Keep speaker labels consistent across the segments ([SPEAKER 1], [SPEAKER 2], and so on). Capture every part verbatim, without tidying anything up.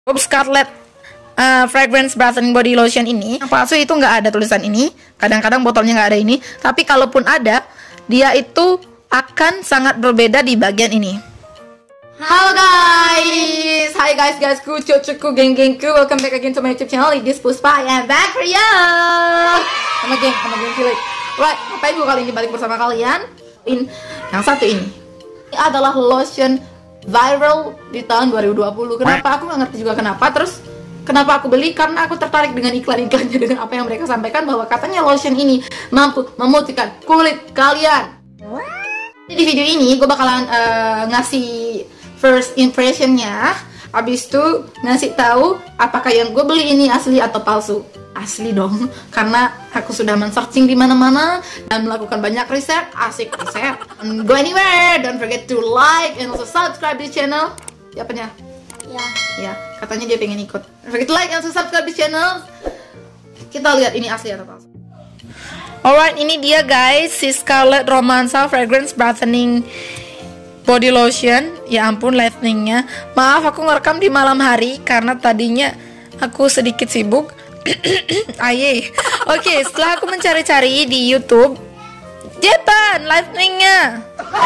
[SPEAKER 1] Oops, Scarlett uh, Fragrance Brightening Body Lotion ini yang palsu itu nggak ada tulisan ini. Kadang-kadang botolnya nggak ada ini. Tapi kalaupun ada, dia itu akan sangat berbeda di bagian ini. Halo guys, hi guys guys, ku cucuku geng gengku, welcome back again to my YouTube channel. This Puspa, I am back for you. Sama geng, sama geng Philip. Right, ngapain gue kali ini balik bersama kalian? In yang satu ini, ini adalah lotion viral di tahun dua ribu dua puluh. Kenapa? Aku nggak ngerti juga kenapa. Terus kenapa aku beli? Karena aku tertarik dengan iklan-iklannya, dengan apa yang mereka sampaikan bahwa katanya lotion ini mampu memutihkan kulit kalian. Di video ini gue bakalan uh, ngasih first impressionnya, abis itu ngasih tahu apakah yang gue beli ini asli atau palsu. Asli dong, karena aku sudah men-searching di mana-mana dan melakukan banyak riset, asik riset. Go anywhere, don't forget to like and also subscribe di channel. Siapanya?
[SPEAKER 2] Ya.
[SPEAKER 1] Ya, katanya dia pengen ikut. Don't forget to like and also subscribe di channel. Kita lihat ini asli atau palsu. Alright, ini dia guys, si Scarlett Romanza Fragrance Brightening Body Lotion. Ya ampun, lightningnya. Maaf aku ngerekam di malam hari karena tadinya aku sedikit sibuk. Aye. Oke, okay, setelah aku mencari-cari di YouTube, Jepan lightningnya.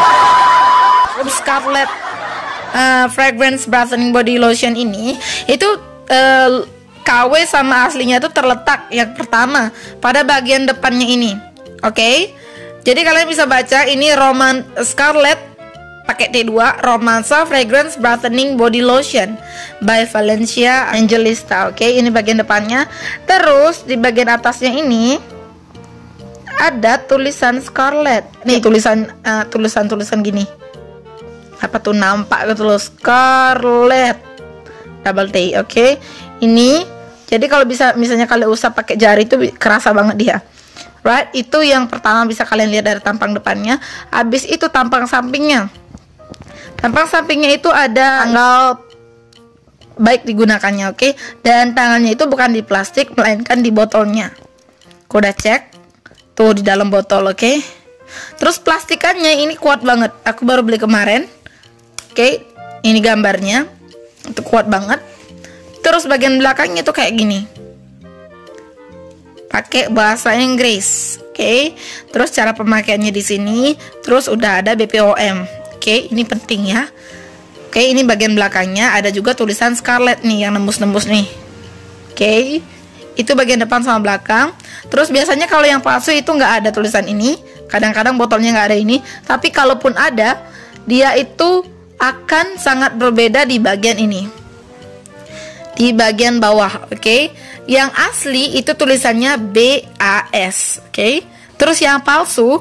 [SPEAKER 1] Scarlett uh, Fragrance Brightening Body Lotion ini itu uh, K W sama aslinya itu terletak yang pertama pada bagian depannya ini. Oke, okay? Jadi kalian bisa baca ini Roman Scarlett pakai T dua, Romanza Fragrance Brightening Body Lotion by Valencia Angelista. Oke, okay? Ini bagian depannya. Terus di bagian atasnya ini ada tulisan Scarlett. Nih tulisan uh, tulisan-tulisan gini. Apa tuh, nampak gitu loh, Scarlett double T. Oke, okay? Ini jadi kalau bisa misalnya kalian usap pakai jari itu kerasa banget dia. Right, itu yang pertama bisa kalian lihat dari tampang depannya. Habis itu tampang sampingnya. Tampang sampingnya itu ada tanggal baik digunakannya, oke? Okay? Dan tangannya itu bukan di plastik, melainkan di botolnya. Aku udah cek, tuh di dalam botol, oke? Okay? Terus plastikannya ini kuat banget. Aku baru beli kemarin, oke? Okay? Ini gambarnya, itu kuat banget. Terus bagian belakangnya tuh kayak gini, pakai bahasa Inggris, oke? Okay? Terus cara pemakaiannya di sini, terus udah ada B P O M. Oke, okay, ini penting ya. Oke, okay, ini bagian belakangnya ada juga tulisan Scarlett nih yang nembus-nembus nih. Oke, okay, itu bagian depan sama belakang. Terus biasanya kalau yang palsu itu nggak ada tulisan ini. Kadang-kadang botolnya nggak ada ini. Tapi kalaupun ada, dia itu akan sangat berbeda di bagian ini, di bagian bawah. Oke, okay? Yang asli itu tulisannya B A S. Oke, okay? Terus yang palsu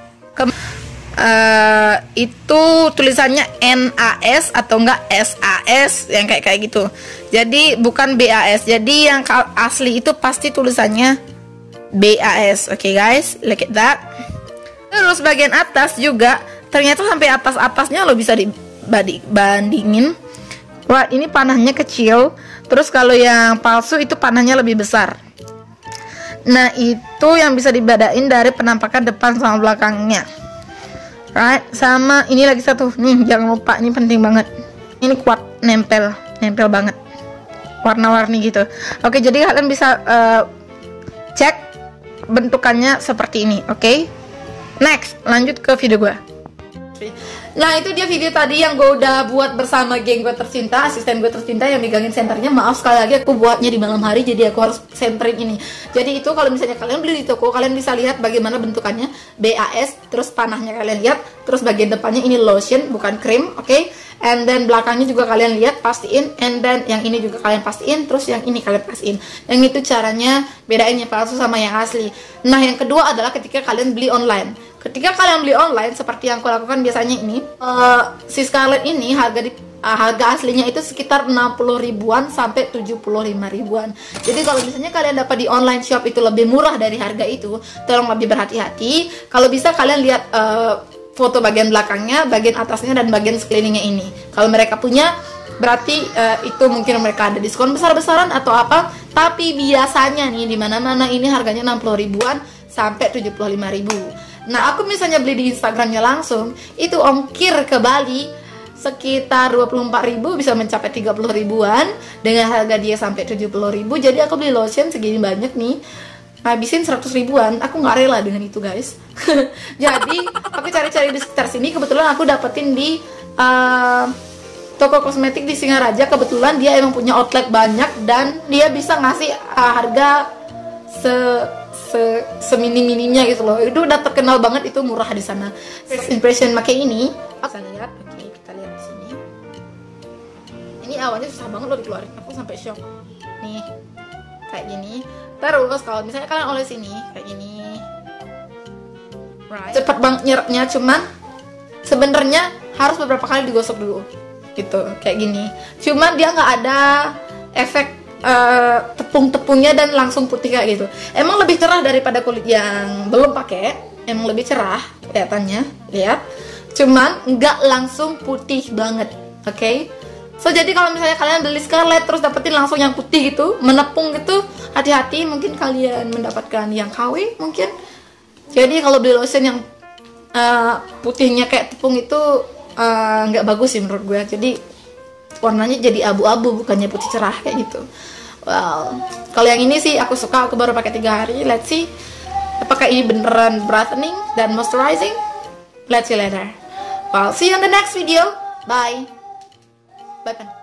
[SPEAKER 1] Uh, itu tulisannya N A S atau enggak S A S yang kayak kayak gitu. Jadi bukan B A S. Jadi yang asli itu pasti tulisannya B A S. Oke, okay, guys, look at that. Terus bagian atas juga ternyata sampai atas-atasnya lo bisa dibandingin. Wah, ini panahnya kecil. Terus kalau yang palsu itu panahnya lebih besar. Nah, itu yang bisa dibadain dari penampakan depan sama belakangnya. Right, sama ini lagi satu nih, jangan lupa, ini penting banget. Ini kuat, nempel, nempel banget, warna-warni gitu. Oke, jadi kalian bisa uh, cek bentukannya seperti ini. Oke, next, lanjut ke video gue. Nah, itu dia video tadi yang gue udah buat bersama geng gue tercinta, asisten gue tercinta yang megangin senternya. Maaf sekali lagi aku buatnya di malam hari, jadi aku harus senterin ini. Jadi itu kalau misalnya kalian beli di toko, kalian bisa lihat bagaimana bentukannya B A S. Terus panahnya kalian lihat, terus bagian depannya ini lotion bukan krim, oke? Okay? And then belakangnya juga kalian lihat, pastiin. And then yang ini juga kalian pastiin. Terus yang ini kalian pastiin. Yang itu caranya bedainnya palsu sama yang asli. Nah, yang kedua adalah ketika kalian beli online. Ketika kalian beli online, seperti yang aku lakukan biasanya ini, uh, si Scarlett ini harga di uh, harga aslinya itu sekitar enam puluh ribuan sampai tujuh puluh lima ribuan. Jadi kalau misalnya kalian dapat di online shop itu lebih murah dari harga itu, tolong lebih berhati-hati. Kalau bisa kalian lihat uh, foto bagian belakangnya, bagian atasnya, dan bagian sekelilingnya ini. Kalau mereka punya, berarti uh, itu mungkin mereka ada diskon besar-besaran atau apa. Tapi biasanya nih di mana-mana ini harganya enam puluh ribuan sampai tujuh puluh lima ribu. Nah, aku misalnya beli di Instagramnya langsung, itu ongkir ke Bali sekitar dua puluh empat ribu bisa mencapai tiga puluh ribuan dengan harga dia sampai tujuh puluh ribu. Jadi aku beli lotion segini banyak nih, habisin seratus ribuan. Aku nggak rela dengan itu guys. Jadi aku cari-cari di sekitar sini, kebetulan aku dapetin di uh, toko kosmetik di Singaraja. Kebetulan dia emang punya outlet banyak dan dia bisa ngasih uh, harga se se semini-mininya gitu loh. Itu udah terkenal banget, itu murah di sana. First impression pakai ini, bisa lihat. Oke, kita lihat di sini. Ini awalnya susah banget loh dikeluarin. Aku sampai shock. Nih, kayak gini. Terus kalau misalnya kalian oles ini kayak gini, right, cepet banget nyerapnya. Cuman sebenarnya harus beberapa kali digosok dulu, gitu kayak gini. Cuman dia nggak ada efek uh, tepung-tepungnya dan langsung putih kayak gitu. Emang lebih cerah daripada kulit yang belum pakai. Emang lebih cerah kelihatannya, lihat. Cuman nggak langsung putih banget, oke? Okay? So jadi kalau misalnya kalian beli Scarlett terus dapetin langsung yang putih gitu, menepung gitu, hati-hati, mungkin kalian mendapatkan yang K W mungkin. Jadi kalau beli lotion yang uh, putihnya kayak tepung itu nggak uh, bagus sih menurut gue. Jadi warnanya jadi abu-abu, bukannya putih cerah kayak gitu. Well, kalau yang ini sih aku suka, aku baru pakai tiga hari. Let's see apakah ini beneran brightening dan moisturizing. Let's see later. Well, see you on the next video. Bye. Bye.